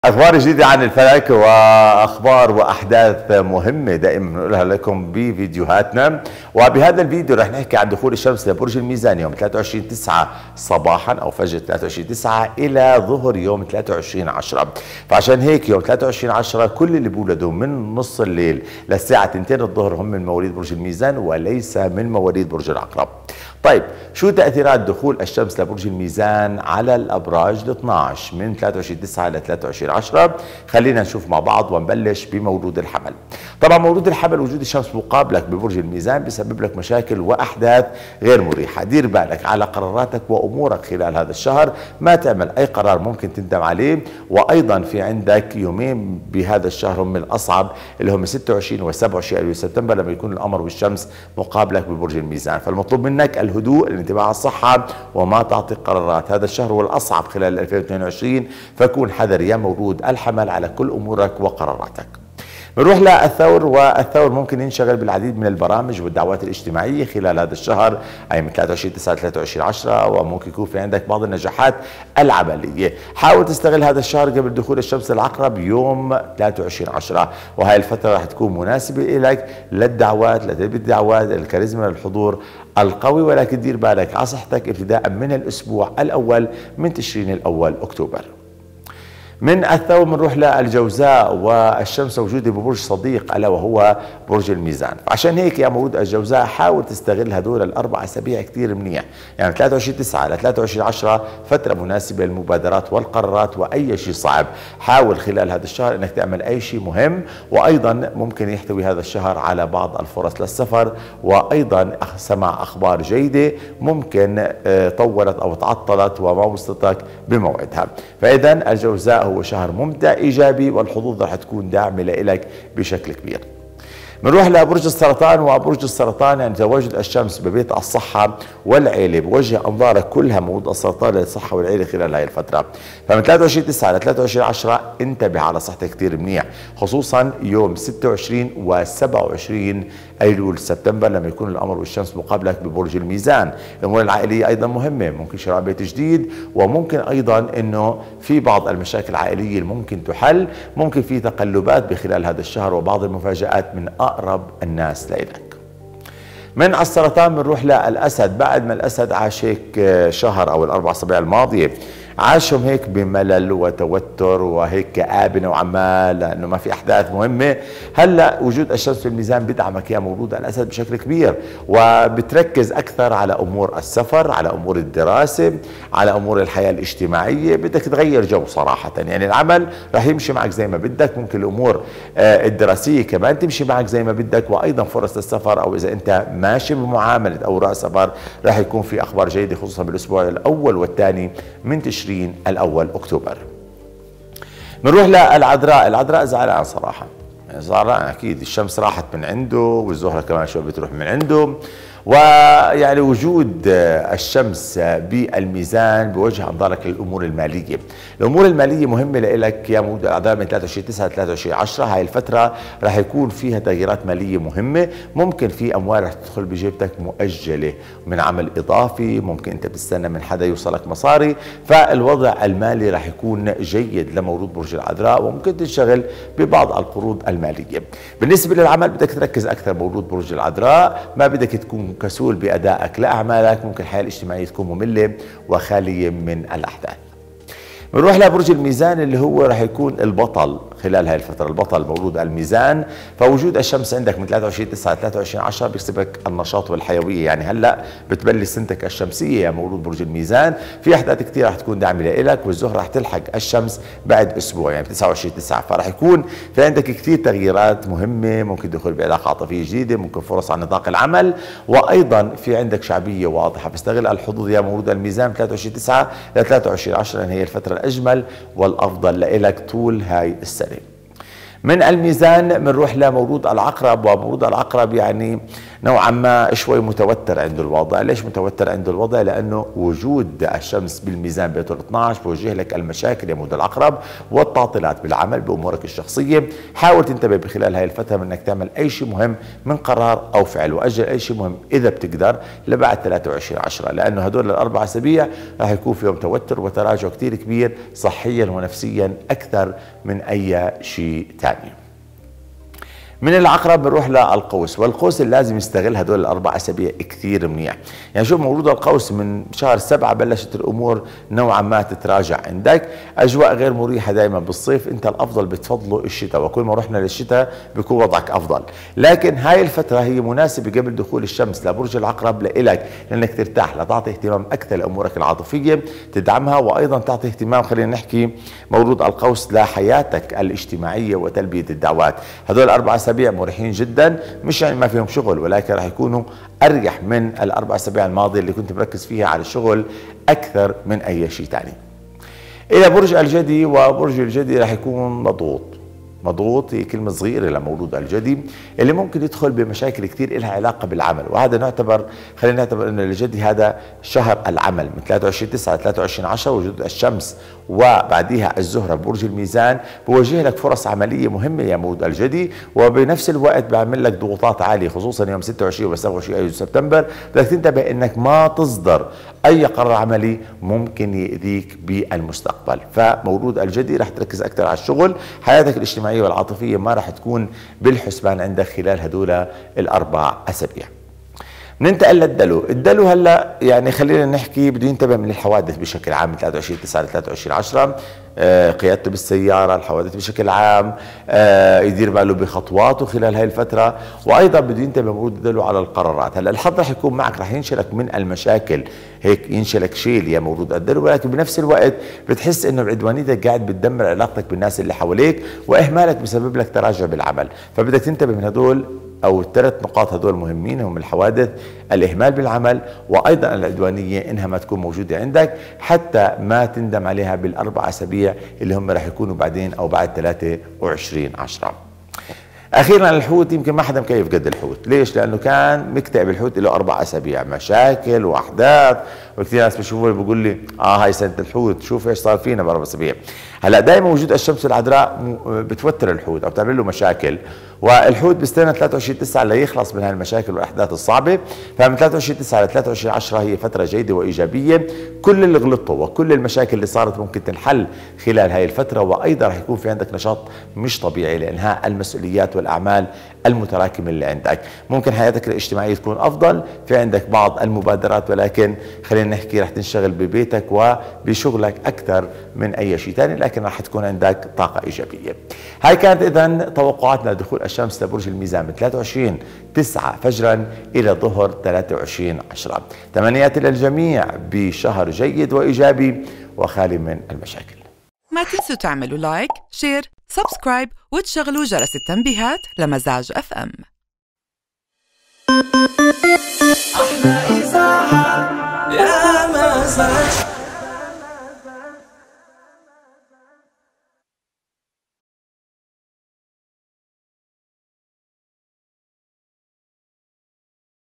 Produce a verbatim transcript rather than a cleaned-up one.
أخبار جديدة عن الفلك وأخبار وأحداث مهمة دائما بنقولها لكم بفيديوهاتنا. وبهذا الفيديو رح نحكي عن دخول الشمس لبرج الميزان يوم ثلاثة وعشرين تسعة صباحا أو فجر ثلاثة وعشرين تسعة إلى ظهر يوم ثلاثة وعشرين عشرة. فعشان هيك يوم ثلاثة وعشرين عشرة كل اللي بولدوا من نص الليل للساعة اثنتين الظهر هم من مواليد برج الميزان وليس من مواليد برج العقرب. طيب شو تأثيرات دخول الشمس لبرج الميزان على الأبراج ال اثني عشر من ثلاثة وعشرين تسعة ل ثلاثة وعشرين عشرة؟ خلينا نشوف مع بعض ونبلش بمولود الحمل. طبعا مولود الحمل وجود الشمس مقابلك ببرج الميزان بيسبب لك مشاكل وأحداث غير مريحة. دير بالك على قراراتك وأمورك خلال هذا الشهر، ما تعمل أي قرار ممكن تندم عليه. وأيضا في عندك يومين بهذا الشهر هم الأصعب اللي هم ستة وعشرين و سبعة وعشرين أيلول سبتمبر لما يكون القمر والشمس مقابلك ببرج الميزان. فالمطلوب منك الهدوء، الانتباه على الصحة، وما تعطي قرارات. هذا الشهر هو الأصعب خلال ألفين واثنين وعشرين، فكون حذر يا مولود الحمل على كل أمورك وقراراتك. بنروح للثور، والثور ممكن ينشغل بالعديد من البرامج والدعوات الاجتماعية خلال هذا الشهر أي من ثلاثة وعشرين تسعة ل ثلاثة وعشرين عشرة، وممكن يكون في عندك بعض النجاحات العملية. حاول تستغل هذا الشهر قبل دخول الشمس العقرب يوم ثلاثة وعشرين عشرة، وهي الفترة راح تكون مناسبة لك للدعوات، لتلبية الدعوات، الكاريزما، للحضور القوي. ولكن دير بالك على صحتك ابتداء من الأسبوع الأول من تشرين الأول أكتوبر. من الثور بنروح للجوزاء، والشمس موجوده ببرج صديق الا وهو برج الميزان. عشان هيك يا مولود الجوزاء حاول تستغل هدول الاربع اسابيع كثير منيح، يعني ثلاثة وعشرين تسعة ل ثلاثة وعشرين عشرة فتره مناسبه للمبادرات والقرارات واي شيء صعب. حاول خلال هذا الشهر انك تعمل اي شيء مهم، وايضا ممكن يحتوي هذا الشهر على بعض الفرص للسفر، وايضا سماع اخبار جيده ممكن طولت او تعطلت وما وصلتك بموعدها. فاذا الجوزاء هو شهر ممتع ايجابي، والحظوظ رح تكون داعمه لك بشكل كبير. بنروح لبرج السرطان، وبرج السرطان يعني تواجد الشمس ببيت الصحة والعيلة بوجه أنظارك كلها موضوع السرطان للصحة والعيلة خلال هاي الفترة. فمن ثلاثة وعشرين تسعة ل ثلاثة وعشرين عشرة انتبه على صحتك كثير منيح، خصوصا يوم ستة وعشرين و سبعة وعشرين أيلول سبتمبر لما يكون القمر والشمس مقابلك ببرج الميزان. الأمور العائلية أيضا مهمة، ممكن شراء بيت جديد، وممكن أيضا أنه في بعض المشاكل العائلية اللي ممكن تحل. ممكن في تقلبات بخلال هذا الشهر وبعض المفاجآت من أقرب الناس لإلك. من السرطان بنروح للأسد. بعد ما الأسد عاش هيك شهر أو الأربع أسابيع الماضية عاشهم هيك بملل وتوتر وهيك كآبة نوعا ما لأنه ما في أحداث مهمة. هلا وجود الشمس في الميزان بدعمك يا مولود الأسد بشكل كبير، وبتركز أكثر على أمور السفر، على أمور الدراسة، على أمور الحياة الاجتماعية. بدك تغير جو صراحة، يعني العمل رح يمشي معك زي ما بدك، ممكن الأمور الدراسية كمان تمشي معك زي ما بدك، وأيضا فرص السفر أو إذا أنت ماشي بمعاملة أوراق سفر رح يكون في أخبار جيدة خصوصا بالأسبوع الأول والثاني من تشرين الأول أكتوبر. بنروح للعذراء. العذراء زعلان صراحة، زعلان أكيد، الشمس راحت من عنده والزهرة كمان شوي بتروح من عنده، ويعني وجود الشمس بالميزان بوجه انظارك للامور الماليه. الامور الماليه مهمه لك يا مولود العذراء من ثلاثة وعشرين تسعة ل ثلاثة وعشرين عشرة. هاي الفتره راح يكون فيها تغييرات ماليه مهمه، ممكن في اموال راح تدخل بجيبتك مؤجله من عمل اضافي، ممكن انت بتستنى من حدا يوصلك مصاري. فالوضع المالي راح يكون جيد لمولود برج العذراء، وممكن تنشغل ببعض القروض الماليه. بالنسبه للعمل بدك تركز اكثر مولود برج العذراء، ما بدك تكون كسول بأدائك لأعمالك، ممكن الحياة الاجتماعية تكون مملة وخالية من الأحداث. بنروح لبرج الميزان اللي هو راح يكون البطل خلال هاي الفترة، البطل مولود الميزان. فوجود الشمس عندك من ثلاثة وعشرين تسعة ل ثلاثة وعشرين عشرة بيكسبك النشاط والحيوية. يعني هلا بتبلش سنتك الشمسية يا مولود برج الميزان، في أحداث كثير راح تكون داعمة لك، والزهرة راح تلحق الشمس بعد أسبوع يعني تسعة وعشرين تسعة. فراح يكون في عندك كثير تغييرات مهمة، ممكن دخول بعلاقة عاطفية جديدة، ممكن فرص على نطاق العمل، وأيضا في عندك شعبية واضحة. فاستغل الحظوظ يا مولود الميزان من ثلاثة وعشرين تسعة ل ثلاثة وعشرين عشرة، هي الفترة الأجمل والأفضل لك طول هاي السنة. من الميزان بنروح لمولود العقرب، ومولود العقرب يعني نوعا ما شوي متوتر عنده الوضع. ليش متوتر عنده الوضع؟ لأنه وجود الشمس بالميزان بيته ال اثنعش بوجه لك المشاكل يا مولود العقرب والتعطيلات بالعمل بأمورك الشخصية. حاول تنتبه بخلال هاي الفترة من انك تعمل اي شيء مهم من قرار او فعل، واجل اي شيء مهم اذا بتقدر لبعد ثلاثة وعشرين عشرة، لانه هدول الاربع اسابيع راح يكون فيهم توتر وتراجع كثير كبير صحيا ونفسيا اكثر من اي شيء ثاني. من العقرب بنروح للقوس، والقوس اللي لازم يستغل هدول الاربع اسابيع كثير منيح. يعني شوف مولود القوس من شهر سبعة بلشت الامور نوعا ما تتراجع عندك، اجواء غير مريحه دائما بالصيف، انت الافضل بتفضله الشتاء، وكل ما رحنا للشتاء بيكون وضعك افضل. لكن هاي الفتره هي مناسبه قبل دخول الشمس لبرج العقرب لإلك، لانك ترتاح، لتعطي اهتمام اكثر لامورك العاطفيه تدعمها، وايضا تعطي اهتمام خلينا نحكي مولود القوس لحياتك الاجتماعيه وتلبيه الدعوات. هدول الاربع اسابيع مريحين جدا، مش يعني ما فيهم شغل، ولكن راح يكونوا اريح من الاربع اسابيع الماضيه اللي كنت مركز فيها على الشغل اكثر من اي شيء ثاني. الى برج الجدي، وبرج الجدي راح يكون مضغوط. مضغوط هي كلمة صغيرة لمولود الجدي اللي ممكن يدخل بمشاكل كثير لها علاقة بالعمل، وهذا نعتبر خلينا نعتبر انه الجدي هذا شهر العمل من ثلاثة وعشرين تسعة ل ثلاثة وعشرين عشرة، وجود الشمس وبعديها الزهرة ببرج الميزان بوجه لك فرص عملية مهمة يا مولود الجدي، وبنفس الوقت بيعمل لك ضغوطات عالية خصوصا يوم ستة وعشرين و سبعة وعشرين سبتمبر. بدك تنتبه انك ما تصدر اي قرار عملي ممكن يأذيك بالمستقبل. فمولود الجدي رح تركز اكثر على الشغل، حياتك الاجتماعية والعاطفية ما رح تكون بالحسبان عندك خلال هدول الاربع اسابيع. بننتقل للدلو. الدلو هلا يعني خلينا نحكي بده ينتبه من الحوادث بشكل عام من ثلاثة وعشرين تسعة ل ثلاثة وعشرين عشرة، آه قيادته بالسيارة، الحوادث بشكل عام، آه يدير باله بخطواته خلال هاي الفترة، وايضا بده ينتبه مولود الدلو على القرارات. هلا الحظ رح يكون معك، رح ينشلك من المشاكل، هيك ينشلك شيل يا مولود الدلو، ولكن بنفس الوقت بتحس انه بعدوانيتك قاعد بتدمر علاقتك بالناس اللي حواليك، واهمالك بسبب لك تراجع بالعمل. فبدك تنتبه من هدول أو الثلاث نقاط هدول مهمين، هم الحوادث، الإهمال بالعمل، وأيضا العدوانية إنها ما تكون موجودة عندك حتى ما تندم عليها بالأربع أسابيع اللي هم رح يكونوا بعدين أو بعد ثلاثة وعشرين عشرة. اخيرا الحوت، يمكن ما حدا مكيف قد الحوت. ليش؟ لانه كان مكتئب الحوت له اربع اسابيع، مشاكل واحداث، وكثير ناس بيشوفوني بيقول لي اه هاي سنه الحوت، شوف ايش صار فينا باربع اسابيع. هلا دائما وجود الشمس العذراء بتوتر الحوت او بتعمل له مشاكل، والحوت بيستنى ثلاثة وعشرين تسعة ليخلص من هاي المشاكل والاحداث الصعبه. فمن ثلاثة وعشرين تسعة ل ثلاثة وعشرين عشرة هي فتره جيده وايجابيه، كل اللي غلطته وكل المشاكل اللي صارت ممكن تنحل خلال هاي الفتره، وايضا رح يكون في عندك نشاط مش طبيعي لانهاء المسؤوليات والاعمال المتراكمه اللي عندك. ممكن حياتك الاجتماعيه تكون افضل، في عندك بعض المبادرات، ولكن خلينا نحكي رح تنشغل ببيتك وبشغلك اكثر من اي شيء ثاني، لكن رح تكون عندك طاقه ايجابيه. هاي كانت اذا توقعاتنا لدخول الشمس لبرج الميزان من ثلاثة وعشرين تسعة فجرا الى ظهر ثلاثة وعشرين عشرة. تمنياتي للجميع بشهر جيد وايجابي وخالي من المشاكل. ما تنسوا تعملوا لايك، شير، سبسكرايب وتشغلوا جرس التنبيهات لمزاج اف ام.